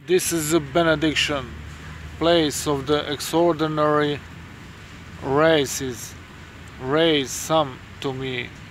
This is the benediction, place of the extraordinary races. Raise some to me.